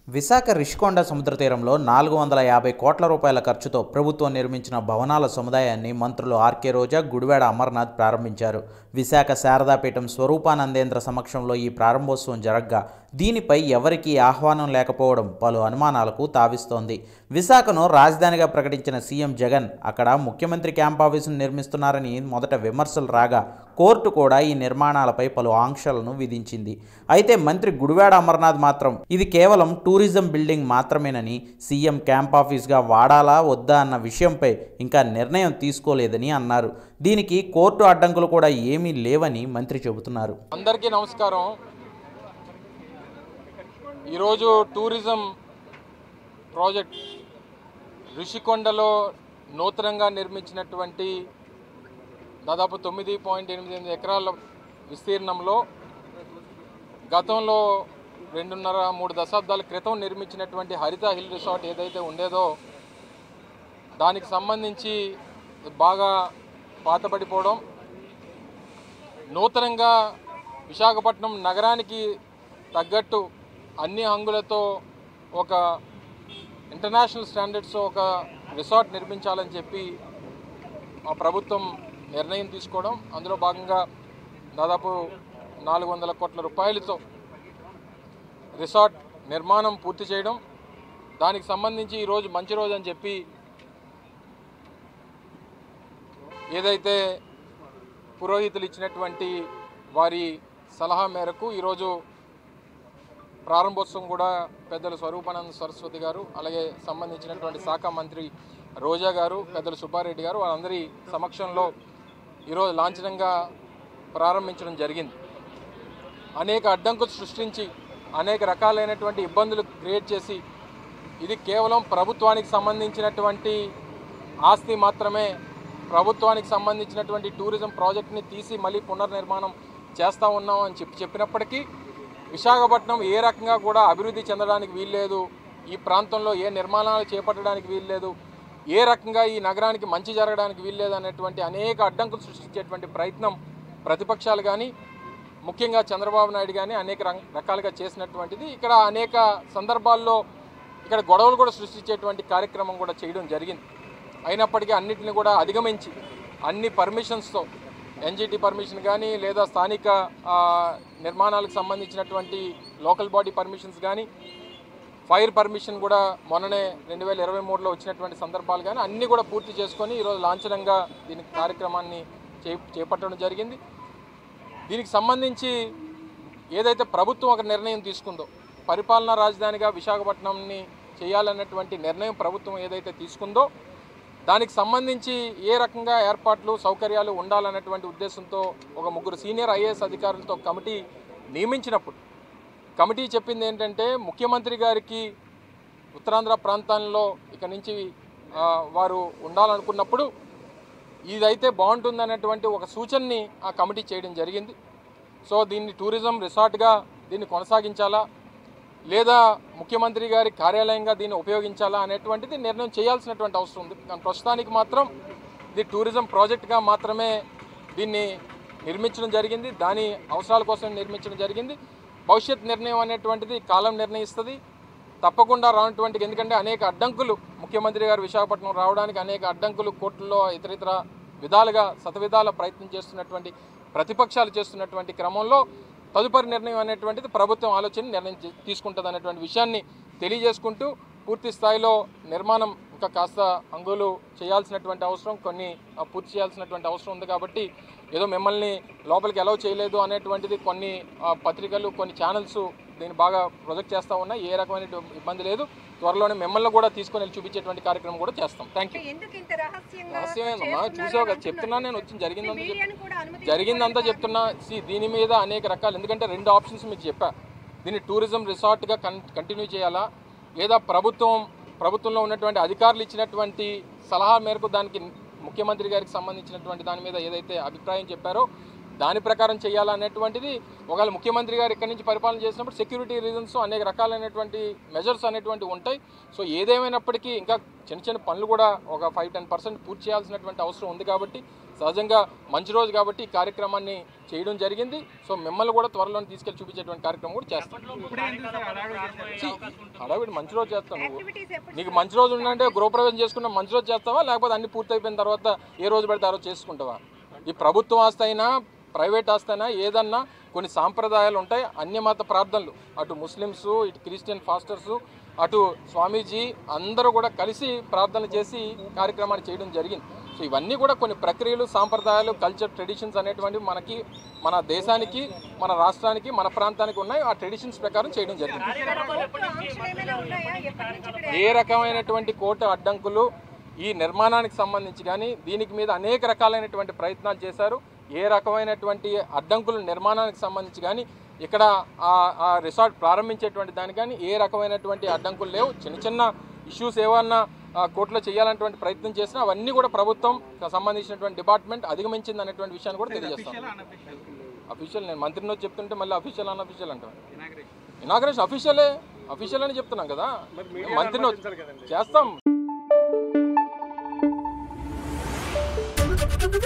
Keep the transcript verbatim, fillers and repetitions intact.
విశాఖ రిషికొండ సముద్ర తీరంలో నాలుగు వందల యాభై కోట్ల రూపాయల ఖర్చుతో ప్రభుత్వం నిర్మించిన భవనాల సముదాయాన్ని మంత్రులు ఆర్కే రోజా, గుడివాడ అమర్నాథ్ ప్రారంభించారు. విశాఖ శారదాపీఠం స్వరూపానందేంద్ర సమక్షంలో ఈ ప్రారంభోత్సవం జరగ్గా దీనిపై ఎవరికీ ఆహ్వానం లేకపోవడం పలు అనుమానాలకు తావిస్తోంది. విశాఖను రాజధానిగా ప్రకటించిన సీఎం జగన్ అక్కడ ముఖ్యమంత్రి క్యాంప్ ఆఫీసును నిర్మిస్తున్నారని మొదట విమర్శలు రాగా కోర్టు కూడా ఈ నిర్మాణాలపై పలు ఆంక్షలను విధించింది. అయితే మంత్రి గుడివాడ అమర్నాథ్ మాత్రం ఇది కేవలం టూరిజం బిల్డింగ్ మాత్రమేనని, సీఎం క్యాంప్ ఆఫీస్గా వాడాలా వద్దా అన్న విషయంపై ఇంకా నిర్ణయం తీసుకోలేదని అన్నారు. దీనికి కోర్టు అడ్డంకులు కూడా ఏమీ లేవని మంత్రి చెబుతున్నారు. అందరికీ నమస్కారం. ఈరోజు టూరిజం ప్రాజెక్ట్ రిషికొండలో నూతనంగా నిర్మించినటువంటి దాదాపు తొమ్మిది పాయింట్ ఎనిమిది ఎనిమిది ఎకరాల విస్తీర్ణంలో గతంలో రెండున్నర మూడు దశాబ్దాల క్రితం నిర్మించినటువంటి హరిత హిల్ రిసార్ట్ ఏదైతే ఉండేదో దానికి సంబంధించి బాగా పాతబడిపోవడం, నూతనంగా విశాఖపట్నం నగరానికి తగ్గట్టు అన్ని హంగులతో ఒక ఇంటర్నేషనల్ స్టాండర్డ్స్ ఒక రిసార్ట్ నిర్మించాలని చెప్పి మా ప్రభుత్వం నిర్ణయం తీసుకోవడం, అందులో భాగంగా దాదాపు నాలుగు వందల కోట్ల రూపాయలతో రిసార్ట్ నిర్మాణం పూర్తి చేయడం, దానికి సంబంధించి ఈరోజు మంచి రోజు అని చెప్పి ఏదైతే పురోహితులు ఇచ్చినటువంటి వారి సలహా మేరకు ఈరోజు ప్రారంభోత్సవం కూడా పెద్దలు స్వరూపానంద సరస్వతి గారు, అలాగే సంబంధించినటువంటి శాఖ మంత్రి రోజా గారు, పెద్దలు సుబ్బారెడ్డి గారు వాళ్ళందరి సమక్షంలో ఈరోజు లాంఛనంగా ప్రారంభించడం జరిగింది. అనేక అడ్డంకులు సృష్టించి అనేక రకాలైనటువంటి ఇబ్బందులు క్రియేట్ చేసి ఇది కేవలం ప్రభుత్వానికి సంబంధించినటువంటి ఆస్తి మాత్రమే, ప్రభుత్వానికి సంబంధించినటువంటి టూరిజం ప్రాజెక్ట్ని తీసి మళ్ళీ పునర్నిర్మాణం చేస్తూ ఉన్నాం అని చెప్పి చెప్పినప్పటికీ విశాఖపట్నం ఏ రకంగా కూడా అభివృద్ధి చెందడానికి వీల్లేదు, ఈ ప్రాంతంలో ఏ నిర్మాణాలు చేపట్టడానికి వీల్లేదు, ఏ రకంగా ఈ నగరానికి మంచి జరగడానికి వీల్లేదు అనేటువంటి అనేక అడ్డంకులు సృష్టించేటువంటి ప్రయత్నం ప్రతిపక్షాలు కానీ ముఖ్యంగా చంద్రబాబు నాయుడు కానీ అనేక రకాలుగా చేసినటువంటిది. ఇక్కడ అనేక సందర్భాల్లో ఇక్కడ గొడవలు కూడా సృష్టించేటువంటి కార్యక్రమం కూడా చేయడం జరిగింది. అయినప్పటికీ అన్నింటిని కూడా అధిగమించి అన్ని పర్మిషన్స్తో ఎన్జిటి పర్మిషన్ కానీ లేదా స్థానిక నిర్మాణాలకు సంబంధించినటువంటి లోకల్ బాడీ పర్మిషన్స్ కానీ ఫైర్ పర్మిషన్ కూడా మొన్ననే రెండు వేల ఇరవై మూడులో వచ్చినటువంటి సందర్భాలు కానీ అన్నీ కూడా పూర్తి చేసుకొని ఈరోజు లాంఛనంగా దీనికి కార్యక్రమాన్ని చే చేపట్టడం జరిగింది. దీనికి సంబంధించి ఏదైతే ప్రభుత్వం ఒక నిర్ణయం తీసుకుందో పరిపాలనా రాజధానిగా విశాఖపట్నంని చేయాలన్నటువంటి నిర్ణయం ప్రభుత్వం ఏదైతే తీసుకుందో దానికి సంబంధించి ఏ రకంగా ఏర్పాట్లు సౌకర్యాలు ఉండాలన్నటువంటి ఉద్దేశంతో ఒక ముగ్గురు సీనియర్ ఐఏఎస్ అధికారులతో కమిటీ నియమించినప్పుడు కమిటీ చెప్పింది ఏంటంటే ముఖ్యమంత్రి గారికి ఉత్తరాంధ్ర ప్రాంతాల్లో ఇక నుంచి వారు ఉండాలనుకున్నప్పుడు ఇదైతే బాగుంటుందనేటువంటి ఒక సూచనని ఆ కమిటీ చేయడం జరిగింది. సో దీన్ని టూరిజం రిసార్ట్గా దీన్ని కొనసాగించాలా లేదా ముఖ్యమంత్రి గారి కార్యాలయంగా దీన్ని ఉపయోగించాలా అనేటువంటిది నిర్ణయం చేయాల్సినటువంటి అవసరం ఉంది. కానీ ప్రస్తుతానికి మాత్రం ఇది టూరిజం ప్రాజెక్ట్గా మాత్రమే దీన్ని నిర్మించడం జరిగింది, దాని అవసరాల కోసం నిర్మించడం జరిగింది. భవిష్యత్ నిర్ణయం అనేటువంటిది కాలం నిర్ణయిస్తుంది. తప్పకుండా రానటువంటి, ఎందుకంటే అనేక అడ్డంకులు ముఖ్యమంత్రి గారు విశాఖపట్నం రావడానికి అనేక అడ్డంకులు కోర్టుల్లో ఇతరితర విధాలుగా శతవిధాల ప్రయత్నం చేస్తున్నటువంటి ప్రతిపక్షాలు చేస్తున్నటువంటి క్రమంలో తదుపరి నిర్ణయం అనేటువంటిది ప్రభుత్వం ఆలోచన నిర్ణయం తీసుకుంటుంది అనేటువంటి విషయాన్ని తెలియజేసుకుంటూ పూర్తి స్థాయిలో నిర్మాణం ఇంకా కాస్త అంగులు చేయాల్సినటువంటి అవసరం, కొన్ని పూర్తి చేయాల్సినటువంటి అవసరం ఉంది. కాబట్టి ఏదో మిమ్మల్ని లోపలికి అలౌ చేయలేదు అనేటువంటిది కొన్ని పత్రికలు కొన్ని ఛానల్స్ దీన్ని బాగా ప్రొజెక్ట్ చేస్తూ ఉన్నాయి. ఏ రకమైన ఇబ్బంది లేదు. త్వరలోనే మిమ్మల్ని కూడా తీసుకొని వెళ్ళి చూపించేటువంటి కార్యక్రమం కూడా చేస్తాం. Thank you. రహస్యమేనమ్మా, చూసావు కదా, చెప్తున్నా నేను వచ్చింది జరిగిందంతా జరిగిందంతా చెప్తున్నా. సి దీని మీద అనేక రకాలు, ఎందుకంటే రెండు ఆప్షన్స్ మీకు చెప్పా. దీన్ని టూరిజం రిసార్ట్గా కన్ కంటిన్యూ చేయాలా లేదా ప్రభుత్వం ప్రభుత్వంలో ఉన్నటువంటి అధికారులు ఇచ్చినటువంటి సలహా మేరకు దానికి ముఖ్యమంత్రి గారికి సంబంధించినటువంటి దాని మీద ఏదైతే అభిప్రాయం చెప్పారో దాని ప్రకారం చేయాలా అనేటువంటిది. ఒకవేళ ముఖ్యమంత్రి గారు ఇక్కడి నుంచి పరిపాలన చేసినప్పుడు సెక్యూరిటీ రీజన్స్ అనేక రకాలైనటువంటి మెజర్స్ అనేటువంటివి ఉంటాయి. సో ఏదేమైనప్పటికీ ఇంకా చిన్న చిన్న పనులు కూడా ఒక ఫైవ్ టెన్ పర్సెంట్ పూర్తి చేయాల్సినటువంటి అవసరం ఉంది. కాబట్టి సహజంగా మంచి రోజు కాబట్టి ఈ కార్యక్రమాన్ని చేయడం జరిగింది. సో మిమ్మల్ని కూడా త్వరలో తీసుకెళ్లి చూపించేటువంటి కార్యక్రమం కూడా చేస్తాం. హడావిడి మంచి రోజు చేస్తాం. నువ్వు నీకు మంచి రోజు ఉందంటే గృహప్రవేశం చేసుకున్న మంచి రోజు చేస్తావా, లేకపోతే అన్ని పూర్తి అయిపోయిన తర్వాత ఏ రోజు పడితే ఆ రోజు చేసుకుంటావా? ఈ ప్రభుత్వం ఆస్తి అయినా ప్రైవేట్ ఆస్తి అయినా ఏదన్నా కొన్ని సాంప్రదాయాలు ఉంటాయి. అన్యమత ప్రార్థనలు, అటు ముస్లిమ్స్, ఇటు క్రిస్టియన్ ఫాస్టర్స్, అటు స్వామీజీ అందరూ కూడా కలిసి ప్రార్థన చేసి కార్యక్రమాన్ని చేయడం జరిగింది. సో ఇవన్నీ కూడా కొన్ని ప్రక్రియలు, సాంప్రదాయాలు, కల్చర్, ట్రెడిషన్స్ అనేటువంటివి మనకి, మన దేశానికి, మన రాష్ట్రానికి, మన ప్రాంతానికి ఉన్నాయి. ఆ ట్రెడిషన్స్ ప్రకారం చేయడం జరిగింది. ఏ రకమైనటువంటి కోట అడ్డంకులు ఈ నిర్మాణానికి సంబంధించి కానీ దీనికి మీద అనేక రకాలైనటువంటి ప్రయత్నాలు చేశారు. ఏ రకమైనటువంటి అడ్డంకులు నిర్మాణానికి సంబంధించి కానీ ఇక్కడ ఆ రిసార్ట్ ప్రారంభించేటువంటి దానికి కానీ ఏ రకమైనటువంటి అడ్డంకులు లేవు. చిన్న చిన్న ఇష్యూస్ ఏమన్నా కోర్టులో చేయాలనేటువంటి ప్రయత్నం చేసినా అవన్నీ కూడా ప్రభుత్వం సంబంధించినటువంటి డిపార్ట్మెంట్ అధిగమించింది అనేటువంటి విషయాన్ని కూడా తెలియజేస్తాను. అఫీషియల్ నేను మంత్రిని వచ్చి చెప్తుంటే మళ్ళీ అఫీషియల్ అన్ అఫీషియల్ అంటాను. ఇనాగ్రేషన్ అఫీషియలే అఫీషియల్ అని చెప్తున్నాం కదా, మంత్రిని వచ్చి చేస్తాం.